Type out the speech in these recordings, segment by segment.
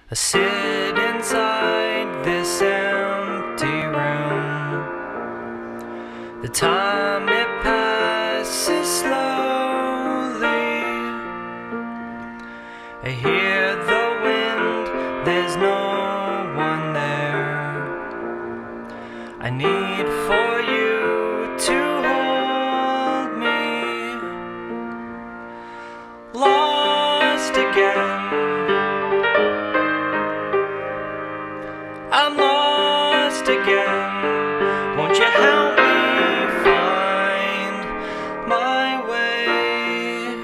I sit inside this empty room. The time it passes slowly. I hear the wind, there's no one there. I need for you to hold me. Lost again. I'm lost again. Won't you help me find my way?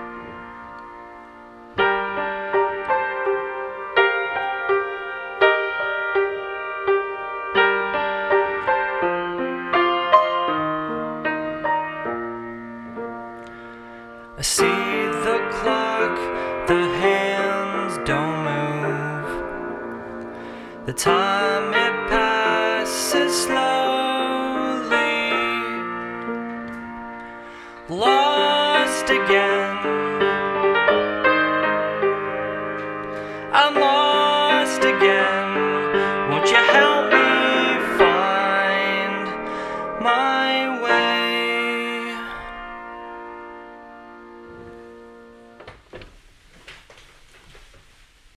I see the clock, the hands don't move. The time it passes slowly. Lost again. I'm lost again. Won't you help me find my way?